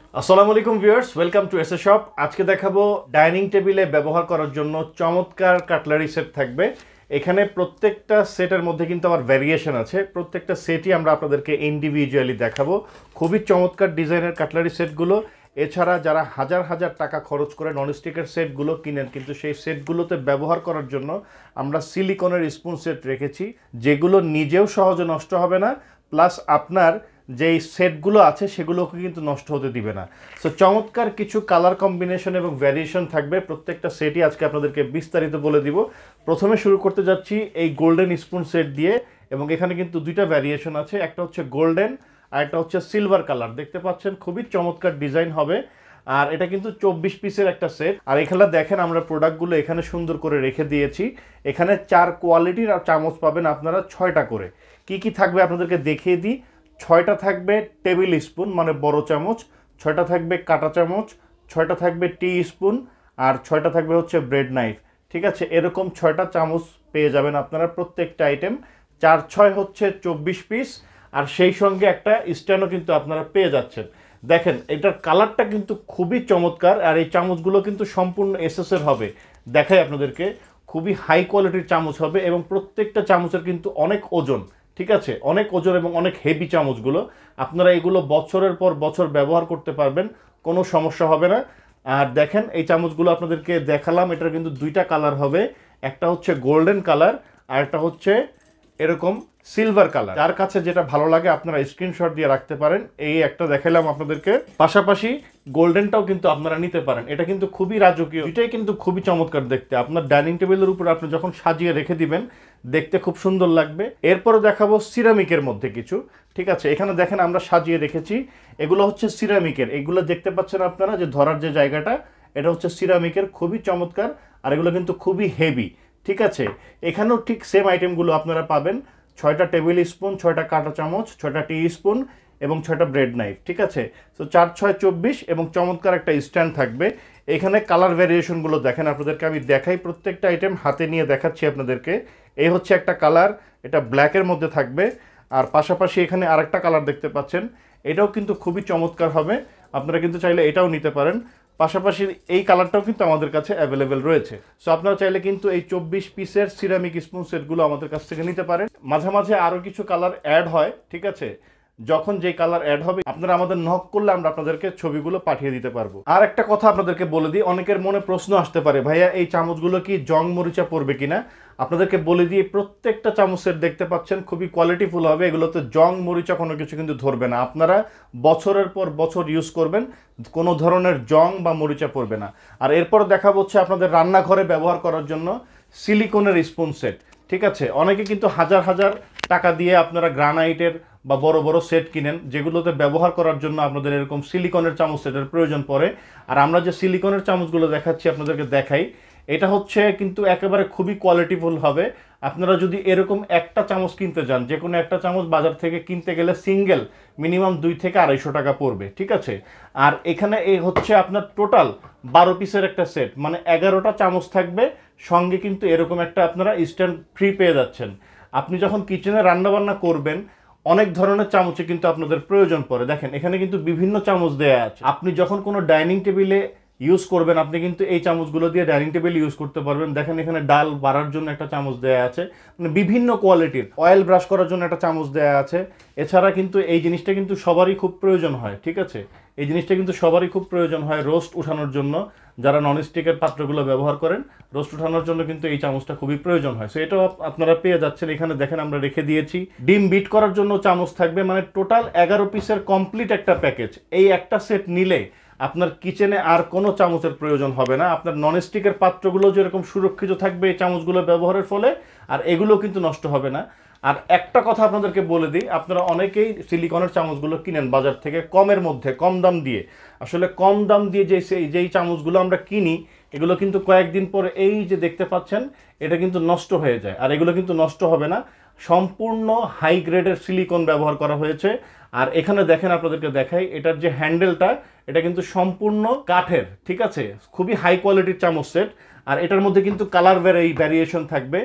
আসসালামু আলাইকুম viewers, welcome to SA shop. আজকে দেখাবো ডাইনিং টেবিলে ব্যবহার করার জন্য চমৎকার কাটলারি সেট থাকবে। এখানে প্রত্যেকটা সেটের মধ্যে কিন্তু আমার ভ্যারিয়েশন আছে, প্রত্যেকটা সেটই আমরা আপনাদেরকে ইন্ডিভিজুয়ালি দেখাবো। খুবই চমৎকার ডিজাইনের কাটলারি সেটগুলো। এছাড়া যারা হাজার হাজার টাকা খরচ করে ননস্টিকের সেটগুলো কিনেন, কিন্তু সেই সেটগুলোতে ব্যবহার করার জন্য আমরা সিলিকনের স্পুন সেট রেখেছি, যেগুলো নিজেও সহজে নষ্ট হবে না, প্লাস আপনার যেই সেটগুলো আছে সেগুলোকে কিন্তু নষ্ট হতে দিবে না। সো চমৎকার কিছু কালার কম্বিনেশন এবং ভ্যারিয়েশন থাকবে প্রত্যেকটা সেটই, আজকে আপনাদেরকে বিস্তারিত বলে দিব। প্রথমে শুরু করতে যাচ্ছি এই গোল্ডেন স্পুন সেট দিয়ে, এবং এখানে কিন্তু দুইটা ভ্যারিয়েশন আছে, একটা হচ্ছে গোল্ডেন আর একটা হচ্ছে সিলভার কালার। দেখতে পাচ্ছেন খুবই চমৎকার ডিজাইন হবে, আর এটা কিন্তু 24 পিসের একটা সেট। আর এখানে দেখেন আমরা প্রোডাক্টগুলো এখানে সুন্দর করে রেখে দিয়েছি। এখানে 4 কোয়ালিটির চামচ পাবেন আপনারা, 6টা করে। কি কি থাকবে আপনাদেরকে দেখিয়ে দিই। 6টা থাকবে টেবিল স্পুন মানে বড় চামচ, 6টা থাকবে কাঁটা চামচ, 6টা থাকবে টি স্পুন, আর 6টা থাকবে হচ্ছে ব্রেড নাইফ। ঠিক আছে, এরকম 6টা চামচ পেয়ে যাবেন আপনারা প্রত্যেকটা আইটেম। 4 6 হচ্ছে 24 পিস, আর সেই সঙ্গে একটা স্ট্যান্ডও কিন্তু আপনারা পেয়ে যাচ্ছেন। দেখেন এটার কালারটা কিন্তু খুবই চমৎকার, আর এই চামচগুলো কিন্তু সম্পূর্ণ এসএসের হবে। দেখাই আপনাদেরকে, খুবই হাই কোয়ালিটির চামচ হবে, এবং প্রত্যেকটা চামচের কিন্তু অনেক ওজন। ঠিক আছে, অনেক ওজন এবং অনেক হেভি চামচগুলো। আপনারা এগুলো বছরের পর বছর ব্যবহার করতে পারবেন, কোনো সমস্যা হবে না। আর দেখেন এই চামচগুলো আপনাদেরকে দেখালাম, এটার কিন্তু দুইটা কালার হবে, একটা হচ্ছে গোল্ডেন কালার আর একটা হচ্ছে এরকম সিলভার কালার। যার কাছে যেটা ভালো লাগে আপনারা স্ক্রিনশট দিয়ে রাখতে পারেন। এই একটা দেখালাম আপনাদেরকে, পাশাপাশি গোল্ডেনটাও কিন্তু আপনারা নিতে পারেন। এটা কিন্তু খুবই রাজকীয়, এটাই কিন্তু খুবই চমৎকার দেখতে। আপনার ডাইনিং টেবিলের উপর আপনি যখন সাজিয়ে রেখে দিবেন, দেখতে খুব সুন্দর লাগবে। এরপরে দেখাবো সিরামিকের মধ্যে কিছু। ঠিক আছে, এখানে দেখেন আমরা সাজিয়ে রেখেছি, এগুলো হচ্ছে সিরামিকের। এগুলো দেখতে পাচ্ছেন আপনারা যে ধরার যে জায়গাটা, এটা হচ্ছে সিরামিকের, খুবই চমৎকার। আর এগুলো কিন্তু খুবই হেভি। ঠিক আছে, এখানেও ঠিক সেম আইটেমগুলো আপনারা পাবেন। 6টা টেবিল স্পুন, 6টা কাঁটা চামচ, 6টা টি স্পুন এবং 6টা ব্রেড নাইফ। ঠিক আছে, তো 4 6 24, এবং চমৎকার একটা স্ট্যান্ড থাকবে। এখানে কালার ভ্যারিয়েশনগুলো দেখেন, আপনাদেরকে আমি দেখাই, প্রত্যেকটা আইটেম হাতে নিয়ে দেখাচ্ছি আপনাদেরকে। এই হচ্ছে একটা কালার, এটা ব্ল্যাকের মধ্যে থাকবে। আর পাশাপাশি এখানে আরেকটা কালার দেখতে পাচ্ছেন, এটাও কিন্তু খুবই চমৎকার হবে। আপনারা কিন্তু চাইলে এটাও নিতে পারেন। পাশাপাশি এই কালারটাও কিন্তু আমাদের কাছে অ্যাভেলেবেল রয়েছে। সো আপনারা চাইলে কিন্তু এই 24 পিসের সিরামিক স্পুন সেটগুলো আমাদের কাছ থেকে নিতে পারেন। মাঝে মাঝে আরও কিছু কালার অ্যাড হয়। ঠিক আছে, যখন যে কালার অ্যাড হবে আপনারা আমাদের নক করলে আমরা আপনাদেরকে ছবিগুলো পাঠিয়ে দিতে পারবো। আর একটা কথা আপনাদেরকে বলে দিই, অনেকের মনে প্রশ্ন আসতে পারে, ভাইয়া এই চামচগুলো কি জং মরিচা পড়বে কিনা। আপনাদেরকে বলে দিয়ে, প্রত্যেকটা চামচের দেখতে পাচ্ছেন খুবই কোয়ালিটিফুল হবে, এগুলোতে জং মরিচা কোনো কিছু কিন্তু ধরবে না। আপনারা বছরের পর বছর ইউজ করবেন, কোনো ধরনের জং বা মরিচা পড়বে না। আর এরপর দেখা হচ্ছে আপনাদের রান্নাঘরে ব্যবহার করার জন্য সিলিকনের স্পুন সেট। ঠিক আছে, অনেকে কিন্তু হাজার হাজার টাকা দিয়ে আপনারা গ্রানাইটের বা বড় বড় সেট কিনেন, যেগুলোতে ব্যবহার করার জন্য আপনাদের এরকম সিলিকনের চামচ সেটের প্রয়োজন পড়ে। আর আমরা যে সিলিকনের চামচগুলো দেখাচ্ছি আপনাদেরকে দেখাই, এটা হচ্ছে কিন্তু একেবারে খুবই কোয়ালিটিফুল হবে। আপনারা যদি এরকম একটা চামচ কিনতে যান, যে কোনো একটা চামচ বাজার থেকে কিনতে গেলে সিঙ্গেল মিনিমাম 2 থেকে 250 টাকা পড়বে। ঠিক আছে, আর এখানে এই হচ্ছে আপনার টোটাল 12 পিসের একটা সেট, মানে 11টা চামচ থাকবে, সঙ্গে কিন্তু এরকম একটা আপনারা স্ট্যান্ড ফ্রি পেয়ে যাচ্ছেন। আপনি যখন কিচেনে রান্নাবান্না করবেন, অনেক ধরনের চামচে কিন্তু আপনাদের প্রয়োজন পড়ে। দেখেন এখানে কিন্তু বিভিন্ন চামচ দেয়া আছে। আপনি যখন কোনো ডাইনিং টেবিলে ইউজ করবেন, আপনি কিন্তু এই চামচগুলো দিয়ে ডাইনিং টেবিল ইউজ করতে পারবেন। দেখেন এখানে ডাল বাড়ার জন্য একটা চামচ দেয়া আছে, মানে বিভিন্ন কোয়ালিটির। অয়েল ব্রাশ করার জন্য একটা চামচ দেয়া আছে। এছাড়া কিন্তু এই জিনিসটা কিন্তু সবারই খুব প্রয়োজন হয়। ঠিক আছে, এই জিনিসটা কিন্তু সবারই খুব প্রয়োজন হয় রোস্ট উঠানোর জন্য। যারা ননস্টিকের পাত্রগুলো ব্যবহার করেন, রোস্ট উঠানোর জন্য কিন্তু এই চামচটা খুবই প্রয়োজন হয়। সো এটাও আপনারা পেয়ে যাচ্ছেন। এখানে দেখেন আমরা রেখে দিয়েছি। ডিম বিট করার জন্য চামচ থাকবে, মানে টোটাল 11 পিসের কমপ্লিট একটা প্যাকেজ। এই একটা সেট নিলে আপনার কিচেনে আর কোনো চামচের প্রয়োজন হবে না। আপনার ননস্টিকের পাত্রগুলো যেরকম সুরক্ষিত থাকবে এই চামচগুলো ব্যবহারের ফলে, আর এগুলো কিন্তু নষ্ট হবে না। আর একটা কথা আপনাদেরকে বলে দিই, আপনারা অনেকেই সিলিকনের চামচগুলো কিনেন বাজার থেকে কমের মধ্যে, কম দাম দিয়ে। আসলে কম দাম দিয়ে যেই চামচগুলো আমরা কিনি, এগুলো কিন্তু কয়েকদিন পরে এই যে দেখতে পাচ্ছেন, এটা কিন্তু নষ্ট হয়ে যায়। আর এগুলো কিন্তু নষ্ট হবে না, সম্পূর্ণ হাই গ্রেডের সিলিকন ব্যবহার করা হয়েছে। আর এখানে দেখেন আপনাদেরকে দেখাই, এটার যে হ্যান্ডেলটা, এটা কিন্তু সম্পূর্ণ কাঠের। ঠিক আছে, খুবই হাই কোয়ালিটির চামচ সেট। আর এটার মধ্যে কিন্তু কালার ভ্যারিয়েশন থাকবে।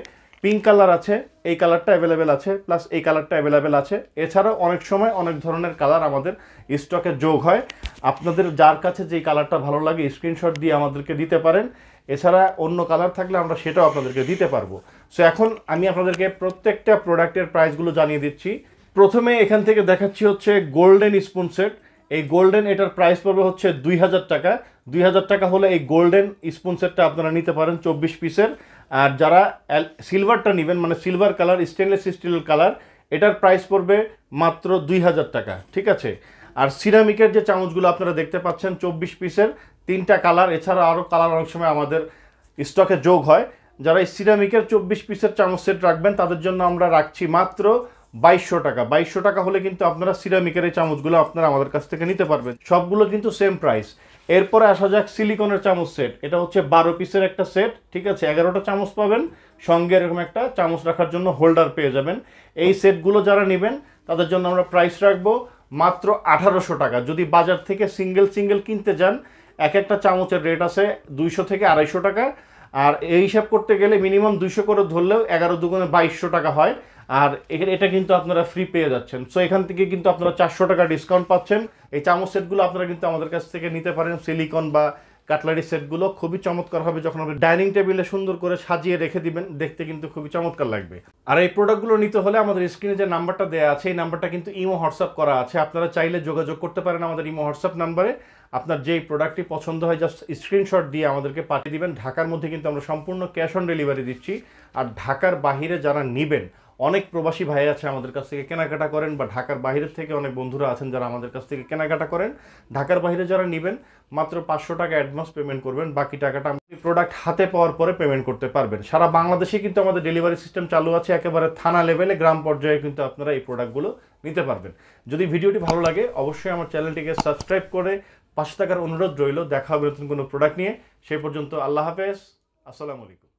পিঙ্ক কালার আছে, এই কালারটা অ্যাভেলেবেল আছে, প্লাস এই কালারটা অ্যাভেলেবেল আছে। এছাড়াও অনেক সময় অনেক ধরনের কালার আমাদের স্টকে যোগ হয়। আপনাদের যার কাছে যেই কালারটা ভালো লাগে স্ক্রিনশট দিয়ে আমাদেরকে দিতে পারেন। এছাড়া অন্য কালার থাকলে আমরা সেটাও আপনাদেরকে দিতে পারবো। সো এখন আমি আপনাদেরকে প্রত্যেকটা প্রোডাক্টের প্রাইসগুলো জানিয়ে দিচ্ছি। প্রথমে এখান থেকে দেখাচ্ছি হচ্ছে গোল্ডেন স্পুন সেট। এই গোল্ডেন এটার প্রাইস পড়বে হচ্ছে 2000 টাকা। 2000 টাকা হলে এই গোল্ডেন স্পুন সেটটা আপনারা নিতে পারেন 24 পিসের। আর যারা সিলভারটা নেবেন, মানে silver colour stainless steel colour, এটার প্রাইস পড়বে মাত্র 2000 টাকা, ঠিক আছে। আর সিরামিকের যে চামচগুলো আপনারা দেখতে পাচ্ছেন 24 পিসের, 3টা কালার, এছাড়া আরও কালার অনেক সময় আমাদের স্টকে যোগ হয়। যারা এই সিরামিকের 24 পিসের চামচ সেট রাখবেন তাদের জন্য আমরা রাখছি মাত্র 2200 টাকা। 2200 টাকা হলে কিন্তু আপনারা সিরামিকের এই চামচগুলো আপনারা আমাদের কাছ থেকে নিতে পারবেন। সবগুলো কিন্তু সেম প্রাইস। এরপরে আসা যাক সিলিকনের চামচ সেট। এটা হচ্ছে 12 পিসের একটা সেট, ঠিক আছে। 11টা চামচ পাবেন, সঙ্গে এরকম একটা চামচ রাখার জন্য হোল্ডার পেয়ে যাবেন। এই সেটগুলো যারা নেবেন তাদের জন্য আমরা প্রাইস রাখবো মাত্র 1800 টাকা। যদি বাজার থেকে সিঙ্গেল কিনতে যান, এক একটা চামচের রেট আছে 200 থেকে 250 টাকা। আর এই হিসাব করতে গেলে মিনিমাম 200 করে ধরলেও 11 দুগুণে 2200 টাকা হয়। আর এটা কিন্তু আপনারা ফ্রি পেয়ে যাচ্ছেন। সো এখান থেকে কিন্তু আপনারা 400 টাকা ডিসকাউন্ট পাচ্ছেন। এই চামচ সেটগুলো আপনারা কিন্তু আমাদের কাছ থেকে নিতে পারেন। সিলিকন বা কাটলারি সেটগুলো খুবই চমৎকার হবে, যখন আপনি ডাইনিং টেবিলে সুন্দর করে সাজিয়ে রেখে দিবেন, দেখতে কিন্তু খুবই চমৎকার লাগবে। আর এই প্রোডাক্টগুলো নিতে হলে আমাদের স্ক্রিনে যে নাম্বারটা দেওয়া আছে, এই নাম্বারটা কিন্তু ইমো হোয়াটসঅ্যাপ করা আছে। আপনারা চাইলে যোগাযোগ করতে পারেন আমাদের ইমো হোয়াটসঅ্যাপ নাম্বারে। আপনার যেই প্রোডাক্টটি পছন্দ হয় জাস্ট স্ক্রিনশট দিয়ে আমাদেরকে পাঠিয়ে দিবেন। ঢাকার মধ্যে কিন্তু আমরা সম্পূর্ণ ক্যাশ অন ডেলিভারি দিচ্ছি। আর ঢাকার বাহিরে যারা নেবেন, অনেক প্রবাসী ভাই আছে আমাদের কাছ থেকে কেনাকাটা করেন, বা ঢাকার বাইরের থেকে অনেক বন্ধুরা আছেন যারা আমাদের কাছ থেকে কেনাকাটা করেন। ঢাকার বাইরে যারা নেবেন মাত্র 500 টাকা অ্যাডভান্স পেমেন্ট করবেন, বাকি টাকাটা প্রোডাক্ট হাতে পাওয়ার পরে পেমেন্ট করতে পারবেন। সারা বাংলাদেশে কিন্তু আমাদের ডেলিভারি সিস্টেম চালু আছে, একেবারে থানা লেভেলে, গ্রাম পর্যায়ে কিন্তু আপনারা এই প্রোডাক্টগুলো নিতে পারবেন। যদি ভিডিওটি ভালো লাগে অবশ্যই আমার চ্যানেলটিকে সাবস্ক্রাইব করে পাশে থাকার অনুরোধ রইল। দেখা হবে নতুন কোনো প্রোডাক্ট নিয়ে। সেই পর্যন্ত আল্লাহ হাফেজ, আসসালামু আলাইকুম।